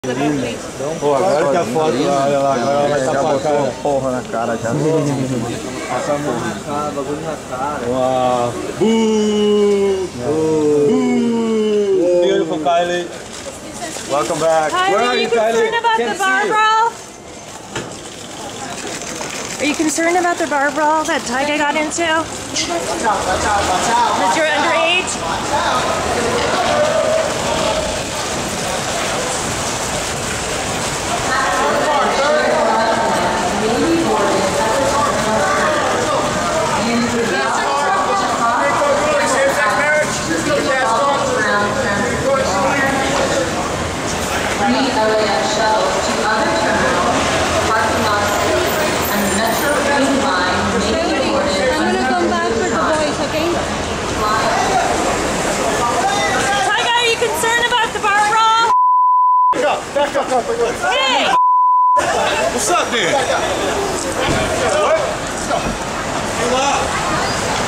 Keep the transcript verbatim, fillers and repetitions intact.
Pô, agora que a foto, olha lá, agora ela vai tapar a cara. Porra na cara já. Passa a mão na cara, bagulho na cara. Uau. Boo! Boo! Beautiful Kylie. Welcome back. Kylie, Where are are you you, Kylie? concerned about Can't the bar see you. brawl? Are you concerned about the bar brawl that Tyga got into? That you're underage? Back up, back up, back up. Hey! What's up, dude? What? Chill out.